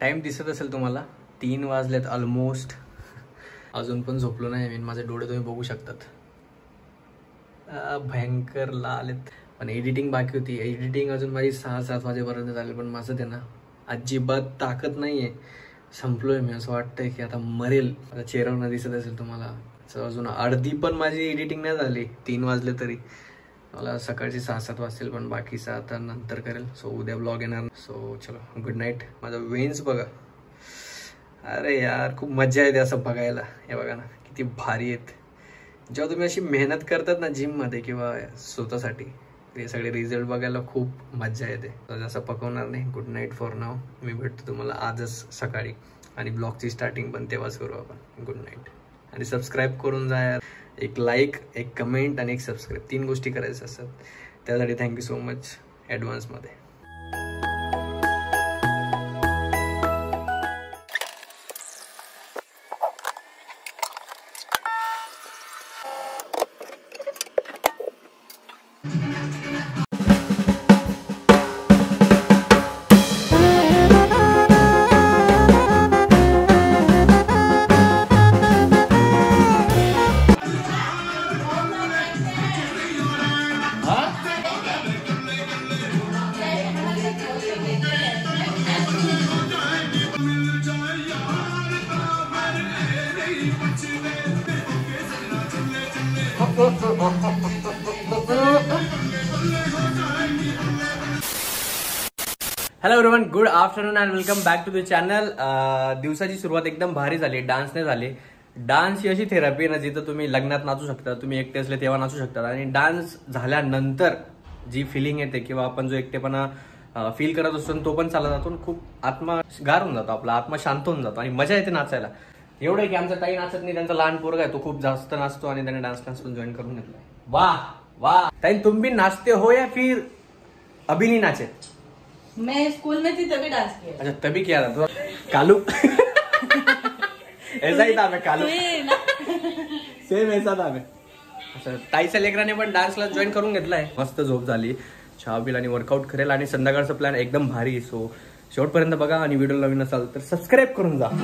Time दिसत असेल तुम्हाला, 3 वाजलेत ऑलमोस्ट. अजून पण झोपलो नाही मी. माझे डोळे तुम्ही बघू शकतात, भयंकर लाल आहेत. पण एडिटिंग बाकी होती. एडिटिंग अजून माझी 6-7 वाजेपर्यंत झाली. पण माझं ते ना अजिबात ताकद नाही आहे. संपलोय मी. असं वाटतंय की आता मरेल. आता चेहऱ्यावर दिसत असेल तुम्हाला. अजून अर्धी पण माझी एडिटिंग नाही झाली. 3 वाजले तरी. मला सकाळची 6-7 वाजतील, पण बाकीचं आता नंतर करेल. सो उद्या ब्लॉग येणार. सो चलो गुड नाईट. माझा वेन्स बघा. अरे यार खूप मजा येते असं बघायला. हे बघा ना किती भारी आहेत. जेव्हा तुम्ही अशी मेहनत करतात ना जिममध्ये किंवा स्वतःसाठी, ते सगळे रिझल्ट बघायला खूप मजा येते. तर असं पकवणार नाही. Good night for now. मी भेटतो तुम्हाला आजच सकाळी आणि ब्लॉगची स्टार्टिंग पण तेव्हाच करू आपण. Good night. आणि सबस्क्राईब करून जा यार. एक लाईक, एक कमेंट आणि एक सबस्क्राईब, 3 गोष्टी करायच्या असतात. त्यासाठी थँक्यू सो मच ॲडव्हान्समध्ये. Hello everyone, good afternoon and welcome back to the channel. दिवसाची सुरुवात एकदम भारी झाली. डान्सने झाली. डान्स ही अशी थेरपी ना जिथं तुम्ही लग्नात नाचू शकता, तुम्ही एकटे असले तेव्हा नाचू शकता. आणि डान्स झाल्यानंतर जी फिलिंग येते किंवा आपण जो एकटेपणा फील करत असतो तो पण चालला जातो. खूप आत्मा गार होऊन जातो, आपला आत्मा शांत होऊन जातो आणि मजा येते नाचायला. एवढं आहे की आमचा ताई नाचत नाही, त्यांचा लहान पोरगा आहे, तो खूप जास्त नाचतो आणि त्याने डान्स क्लास पण जॉईन करून घेतला. वाह वाह ताई, तुम भी नाचते हो या फिर अभी नहीं नाचे? मैं स्कूल में थी तभी डांस किया. अच्छा तभी किया था. कालू ऐसा ही था मैं. कालू सेम ऐसा था मैं. अच्छा, ताईच्या लेकराने पण डान्स क्लास जॉईन करून घेतलाय. मस्त झोप झाली, चहा पिला आणि वर्कआउट करेल. आणि संध्याकाळचा प्लॅन एकदम भारी. सो शेवटपर्यंत बघा आणि व्हिडिओ नवीन असाल तर सबस्क्राईब करून जा.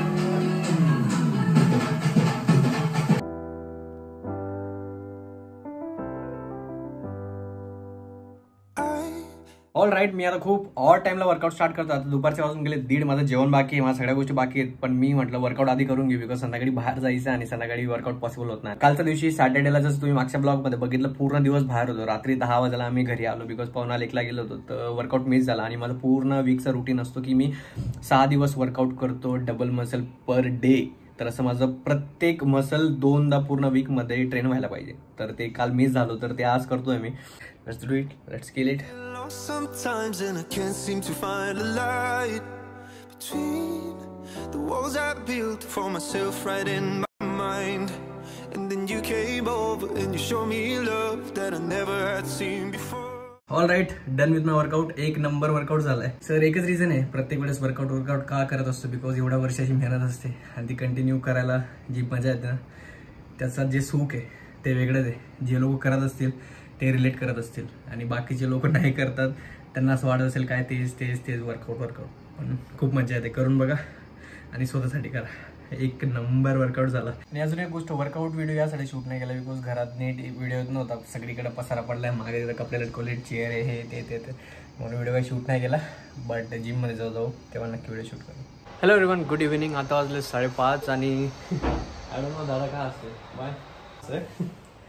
ऑल राईट, मी आता खूप ऑड टाइमला वर्कआउट स्टार्ट करतो. आता दुपारच्या वाजून गेले 1:30. माझं जेवण बाकी आहे, माझ्या सगळ्या गोष्टी बाकी आहेत. पण मी म्हटलं वर्कआउट आधी करून घेऊ, बिकॉज संध्याकाळी बाहेर जायचं आणि संध्याकाळी वर्कआउट पॉसिबल होत नाही. कालच्या दिवशी सॅटर्डेला जसं तुम्ही मागच्या ब्लॉगमध्ये बघितलं, पूर्ण दिवस बाहेर होतो. रात्री 10 वाजेला आम्ही घरी आलो, बिकॉज 1:45 गेलो होतो. तर वर्कआउट मिस झाला. आणि माझं पूर्ण वीकचा रुटीन असतो की मी 6 दिवस वर्कआउट करतो, डबल मसल पर डे. तर असं माझं प्रत्येक मसल 2दा पूर्ण वीकमध्ये ट्रेन व्हायला पाहिजे. तर ते काल मिस झालो, तर ते आज करतोय मी. Let's do it, let's kill it. Sometimes and I can't seem to find a light between the walls I built for myself right in my mind. And then you came over and you showed me love that I never had seen before. All right, done with my workout. एक number workout झालाय. Sir एकच reason आहे, प्रत्येक वेळेस workout का करत असतो, because एवढ्या वर्षाची मेहनत असते आणि ती कंटिन्यू करायला जी मजा येते ना, त्याचा जे सुख आहे ते वेगळंच आहे. जे लोक करत असतील ते रिलेट करत असतील आणि बाकीचे लोक नाही करतात, त्यांना असं वाटत असेल काय तेच वर्कआउट. पण खूप मजा येते. करून बघा आणि स्वतःसाठी करा. एक नंबर वर्कआउट झाला. आणि अजून एक गोष्ट, वर्कआउट व्हिडिओ यासाठी शूट नाही केला बिकॉज घरात नीट व्हिडिओ येत नव्हता. सगळीकडे पसारा पडलाय, मागे तिथं कपडे लटकवले, चेअर आहे, हे ते म्हणून व्हिडिओ काही शूट नाही केला. बट जिममध्ये जाऊ तेव्हा नक्की व्हिडिओ शूट करू. Hello everyone, good evening. आता वाजले 5:30 आणि आय डोंट नो दादा का असते बाय सर.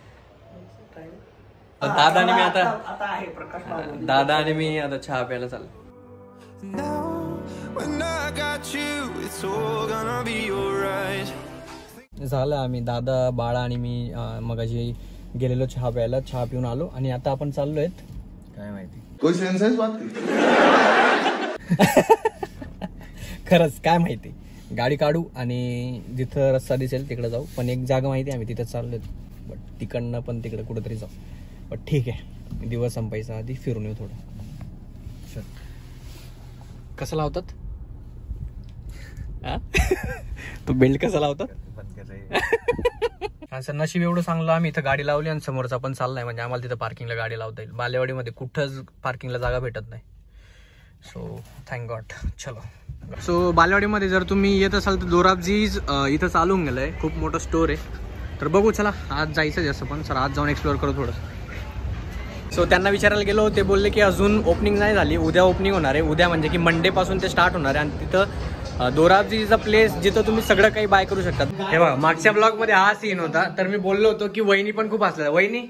दादा आणि मी आता चहा प्यायला चाललो. झालं, आम्ही दादा, बाळा आणि मी मगाशी गेलेलो चहा प्यायला. चहा पिऊन आलो आणि आता आपण चाललोय काय माहिती कोई सेन्स बात. खरंच काय माहिती. गाडी काढू आणि जिथं रस्ता दिसेल तिकडे जाऊ. पण एक जागा माहिती, आम्ही तिथं चाललोय. बट तिकडनं पण तिकडे कुठेतरी जाऊ. बट ठीक आहे, दिवस संपायचा आधी फिरून येऊ थोडं. कसं लावतात तो बेल्ट, कसा लावतात? सर नशीब एवढं चांगलं, आम्ही इथं गाडी लावली आणि समोरचा पण चाललाय. म्हणजे आम्हाला तिथं पार्किंगला गाडी लावता येईल. बालेवाडीमध्ये कुठंच पार्किंगला जागा भेटत नाही. So thank God. चलो. सो बालेवाडीमध्ये जर तुम्ही येत असाल तर दोराबजीज इथं चालू होऊन गेलं आहे. खूप मोठं स्टोर आहे. तर बघू चला आज जायचं जास्त पण सर आज जाऊन एक्सप्लोअर करू थोडं. सो त्यांना विचारायला गेलो ते बोलले की अजून ओपनिंग नाही झाली. उद्या ओपनिंग होणार आहे. उद्या म्हणजे की मंडेपासून ते स्टार्ट होणार आहे. आणि तिथं दोराबजी इज अ प्लेस जिथं तुम्ही सगळं काही बाय करू शकतात. हे बघा मागच्या ब्लॉगमध्ये हा सीन होता. तर मी बोललो होतो की वहिनी पण खूप हसल्या. वहिनी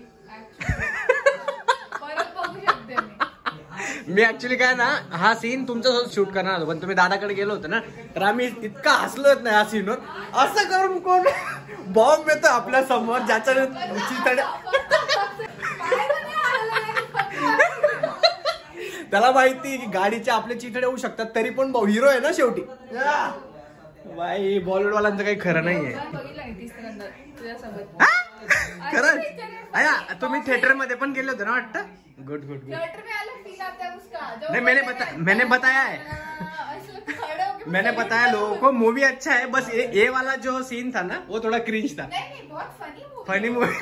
मी ऍक्च्युली काय ना हा सीन तुमच्यासोबत शूट करणार होतो पण तुम्ही दादाकडे गेलो होतो ना तर आम्ही इतका हसलोच नाही. हा सीनवर असं करून कोण बॉम्ब येतो आपल्या समोर ज्याच्या त्याला माहिती की गाडीचे आपले चिथडे होऊ शकतात तरी पण हिरो आहे ना शेवटी. बाई बॉलिवूड वाल्यांचं काही खरं नाहीये. खरंच अया तुम्ही थिएटर मध्ये पण गेले होते ना वाटतं. Good good good. नहीं मैंने बताया है मैंने बताया लोगों को मूवी अच्छा है. बस ये वाला जो सीन था ना वो थोड़ा क्रिंज था. Funny movie.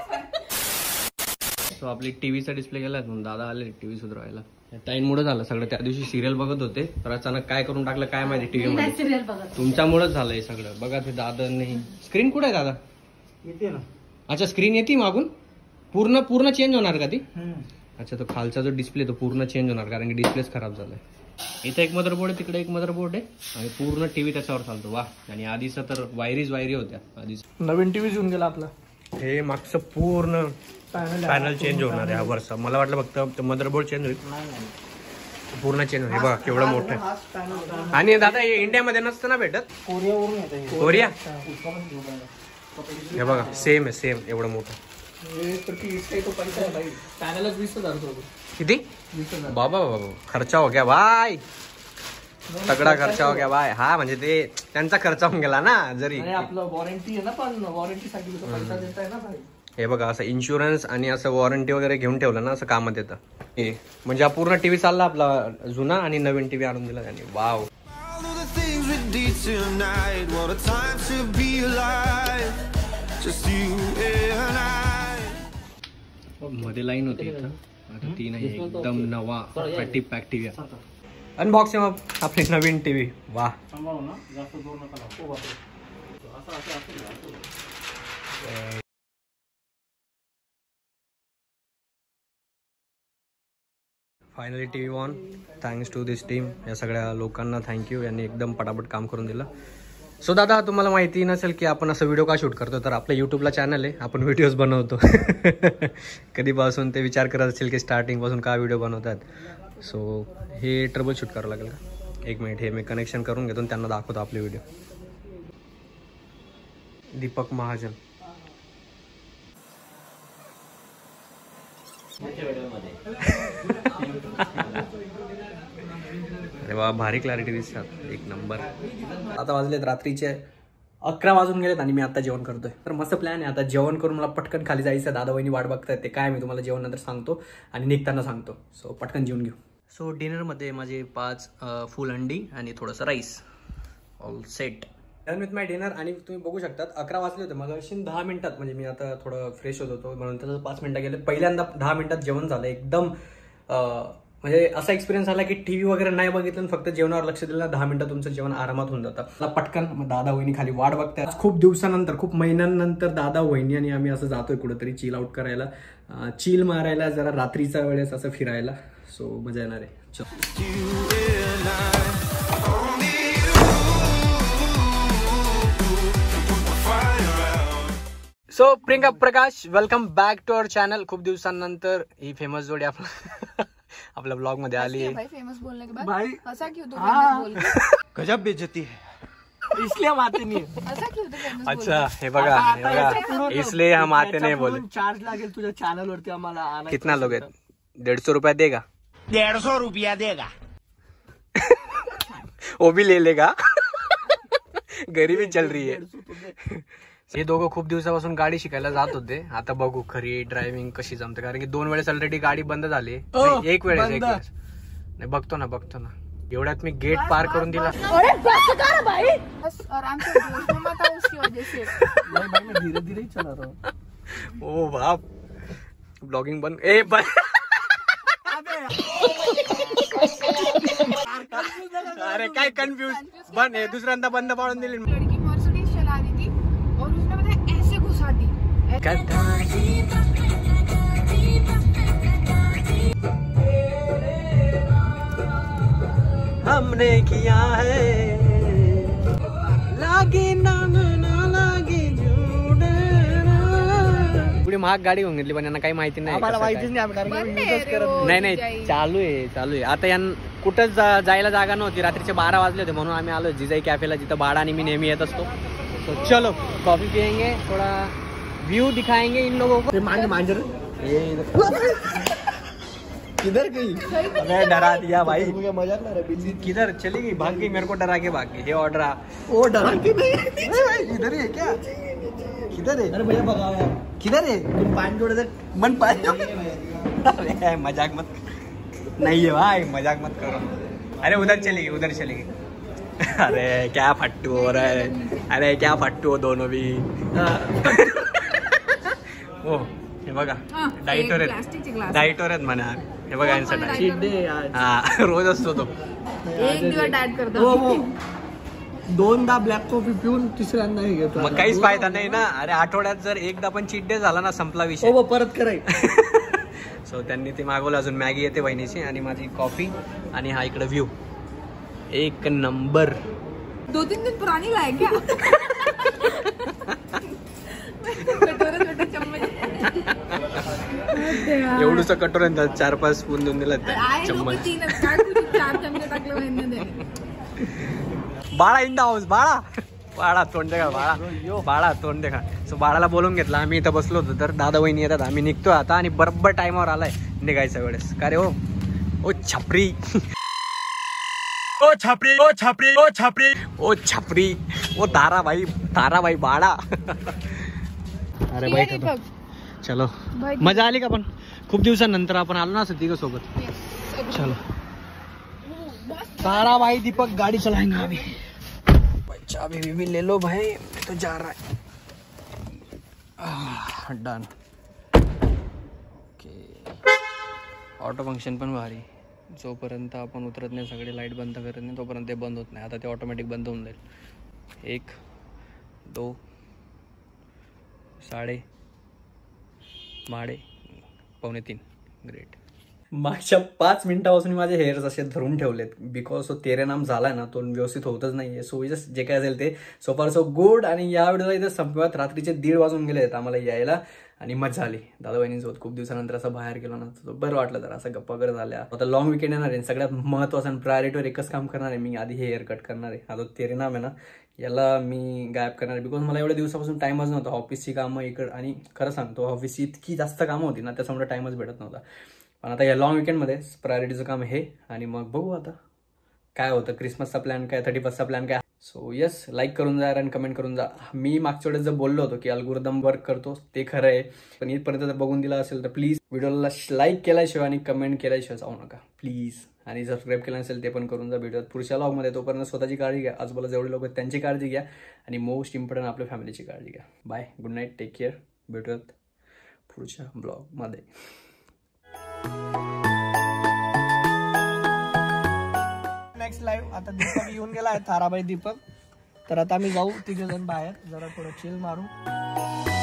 सो आपली टीव्हीचा डिस्प्ले केला दादा आले टीव्ही सुधारायला. टाईममुळे झालं सगळं. त्या दिवशी सिरियल बघत होते तर अचानक काय करून टाकलं काय माहिती टीव्ही मध्ये. तुमच्यामुळेच झालंय सगळं. बघा ते दादा नाही. स्क्रीन कुठे आहे दादा. येते ना. अच्छा स्क्रीन येते मागून पूर्ण चेंज होणार का ती. अच्छा तो खालचा जो डिस्प्ले तो पूर्ण चेंज होणार कारण की डिस्प्लेच खराब झालाय. इथं एक मदरबोर्ड आहे तिकडे एक मदरबोर्ड आहे आणि पूर्ण टीव्ही त्याच्यावर चालतो. वा. आणि आधीचा तर वायरी होत्या. आधीच नवीन टीव्ही घेऊन गेला आपला. हे मागचं पूर्ण पॅनल चेंज होणार आहे हा वरचा. मला वाटलं फक्त मदरबोर्ड चेंज होईल. पूर्ण चेंज होईल. बघा केवढं मोठं आहे. आणि दादा हे इंडियामध्ये नसतं ना भेटत. कोरिया. हे बघा सेम आहे सेम एवढं मोठं. किती बाबा बाबा खर्चा हो गया भाई. तगडा खर्चा हो गया भाई. हा म्हणजे ते त्यांचा खर्च होऊन गेला ना. जरी आपलं वॉरंटी आहे ना पण वॉरंटीसाठी पैसा देताय ना भाई. हे बघा असं इन्शुरन्स आणि असं वॉरंटी वगैरे घेऊन ठेवलं ना असं कामात येतं. हे म्हणजे हा पूर्ण टीव्ही चालला आपला जुना आणि नवीन टीव्ही आणून दिला त्यांनी. वाव. मध्ये लाईन होती इथं. आता ती नाही एकदम नवा पॅक टीव्ही. अनबॉक्सिंग आपली नवीन टीव्ही. वा. Finally TV on. Thanks to this team. या सगळ्या लोकांना थँक्यू. यांनी एकदम पटापट काम करून दिलं. सो दादा तुम्हाला माहिती नसेल की आपण असं व्हिडिओ का शूट करतो तर आपल्या यूट्यूबला चॅनल आहे आपण व्हिडिओज बनवतो. कधीपासून ते विचार करत असेल की स्टार्टिंगपासून का व्हिडिओ बनवतात. सो हे ट्रबल शूट करावं लागेल का. एक मिनिट हे मी कनेक्शन करून घेतो त्यांना दाखवतो आपले व्हिडिओ. दीपक महाजन. अरे वा भारी क्लॅरिटी दिसतात एक नंबर. आता वाजलेत रात्रीचे 11 वाजून गेलेत आणि मी आता जेवण करतोय. तर मस्त प्लॅन आहे. आता जेवण करून मला पटकन खाली जायचं. दादा वहिनी वाट बघतायत ते काय मी तुम्हाला जेवण नंतर सांगतो आणि निघताना सांगतो. सो पटकन जेवून घेऊ. सो डिनरमध्ये माझे 5 फुल अंडी आणि थोडंसं rice. All set done with my dinner. आणि तुम्ही बघू शकतात 11 वाजले होते मग 10 मिनिटात म्हणजे मी आता थोडं फ्रेश होत होतो म्हणून त्याचं 5 मिनिटं गेले. पहिल्यांदा 10 मिनिटात जेवण झालं. एकदम म्हणजे असा एक्सपिरियन्स आला की टीव्ही वगैरे नाही बघितलं फक्त जेवणावर लक्ष दिलं 10 मिनिटं तुमचं जेवण आरामात होऊन जातं. मला पटकन दादा वहिनी खाली वाट बघतात. खूप दिवसानंतर खूप महिन्यांनंतर दादा वहिनी आणि आम्ही असं जातोय कुठंतरी चिल आउट करायला चिल मारायला जरा रात्रीच्या वेळेस असं फिरायला. सो मजा येणार आहे. So Priyanka Prakash welcome back to our channel. खूप दिवसांनंतर ही फेमस जोडी आपल्या ब्लॉग मध्ये आली है. फेमस बोलने के बाद भाई ऐसा क्यों तो फेमस बोल के गजब बेइज्जती है इसलिए हम आते नहीं. ऐसा क्यों तो फेमस. अच्छा हे बघा इसलिए हम आते नहीं बोले. चार्ज लागेल तुझ्या चॅनल वरती आम्हाला. कितना लोग आहेत. 150 रुपया देगा. 150 रुपया देगा. वो भी ले लेगा. गरीबी चल रही है. हे दोघं खूप दिवसापासून गाडी शिकायला जात होते. आता बघू खरी ड्रायव्हिंग कशी जमते कारण की 2 वेळेस ऑलरेडी गाडी बंद झाली. एक वेळेस नाही बघतो ना एवढ्यात मी गेट पार करून दिला. धीरे धीरे चला रहा. ओ बाप ब्लॉगिंग बंद. अरे काय कन्फ्यूज बंद है दुसऱ्यांदा बंद पाडून दिली लड़की मर्सिडीज चला रही थी और उसने पता ऐसे घुसा दी हमने किया है लागे नाम ना लागे पुढे महाग गाडी होऊन घेतली पण यांना काही माहिती नाही आम्हाला माहितीच नाही आम्ही कारण की युजच करत नाही. नाही चालू आहे आता कुठंच जायला जागा नव्हती रात्रीचे 12 वाजले होते म्हणून आम्ही आलो जिजाई कॅफेला जिथं बाळा आणि मी नेहमी येत असतो तो चलो कॉफी पियेंगे थोड़ा व्यू दिखाएंगे इन लोगों को मांजर किधर गई मैं डरा दिया भाई मुझे मजाक ना रहा किधर चली गई भाग गई मेरे को डरा के भाग गई ये ऑर्डर वो डरा के नहीं भाई इधर है क्या किधर है अरे भैया भगाओ यार किधर है तुम पानी थोड़ा सा मन पाए अरे मजाक मत नहीं है भाई मजाक मत करो अरे उधर चली गई अरे क्या फट्टू हो रहा है अरे क्या फट्टू हो दोनों भी ओ हे बघा डाईटवर आहेत म्हणा हे बघा यांचा डाईट हा रोज असतो तो एक दिवस डाएट करतो हो दोनदा ब्लॅक कॉफी पिऊन तिसऱ्यांदा हे घेतो मग काहीच फायदा नाही ना अरे आठवड्यात जर एकदा पण चीट डे झाला ना संपला विषय हो परत कराय सो त्यांनी ते मागवलं अजून मॅगी येते बहिणीची आणि माझी कॉफी आणि हा इकडे व्ह्यू एक नंबर 2-3 दिन पुरानी लाए क्या एवढूच कटोर 4-5 स्पून देऊन दिला चम्मच बाळा इन द हाऊस बाळा तोंड देखा बाळा तोंड देखा सो बाळाला बोलून घेतला आम्ही इथं बसलो होतो तर दादा वहिनी येतात आम्ही निघतोय आता आणि बरोबर टाइमवर आलाय निघायच्या वेळेस का रे ओ छपरी ओ ताराबाई बाळा अरे बाई चलो मजा आली का पण खूप दिवसांनंतर आपण आलो ना असं तिघ सोबत चलो ताराबाई दीपक गाड़ी चलाएंगे अभी चाबी भी ले लो भाई तो जा रहा है डन ओके ऑटो फंक्शन पण भारी जोपर्यंत आपण उतरत नाही सगळे लाईट बंद करत नाही तोपर्यंत ते बंद होत नाही आता ते ऑटोमॅटिक बंद होऊन जाईल 1 2 साडे 3:15 ग्रेट मागच्या 5 मिनिटापासून माझे हेअर्स असे धरून ठेवलेत बिकॉज तो तेरे नाम झालाय ना तो व्यवस्थित होतच नाहीये सो जस्ट जे काय असेल ते सो फार सो गुड आणि या व्हिडिओला इथे संपवत रात्रीचे 1:30 वाजून गेले आहेत आम्हाला यायला आणि मजा आली दादा बहिणींसोबत खूप दिवसानंतर असं बाहेर गेलो ना तर बरं वाटलं जरा असं गप्पा वगैरे झाल्या आता लॉंग विकेंड येणार आहे सगळ्यात महत्त्वाचं आणि प्रायोरिटीवर एकच काम करणार आहे मी आधी हे हेअर कट करणार आहे आता तेरे नाम आहे ना याला मी गायब करणार आहे बिकॉज मला एवढ्या दिवसापासून टाइमच नव्हता ऑफिसची कामं इकडं आणि खरं सांगतो ऑफिसची इतकी जास्त कामं होती ना त्याच्यामुळे टाइमच भेटत नव्हता पण आता या लॉंग विकेंडमध्ये प्रायोरिटीचं काम हे आणि मग बघू आता काय होतं क्रिसमसचा प्लॅन काय 31sta प्लॅन काय सो यस लाईक करून जा आणि कमेंट करून जा मी मागच्या वेळेस जर बोललो होतो की अल्गोरिदम वर्क करतो ते खरं आहे पण इथपर्यंत जर बघून दिला असेल तर प्लीज व्हिडिओला लाईक केल्याशिवाय आणि कमेंट केल्याशिवाय जाऊ नका प्लीज आणि सबस्क्राईब केलं नसेल ते पण करून जा व्हिडिओ पुढच्या व्लॉगमध्ये तोपर्यंत स्वतःची काळजी घ्या आजूबाजूला जेवढे लोक आहेत त्यांची काळजी घ्या आणि मोस्ट इम्पॉर्टंट आपल्या फॅमिलीची काळजी घ्या bye good night take care भेटूयात पुढच्या ब्लॉगमध्ये नेक्स्ट लाईव्ह आता दीपक येऊन गेला आहे ताराबाई दीपक तर आता आम्ही जाऊ 3 जण बाहेर जरा थोडं चिल मारू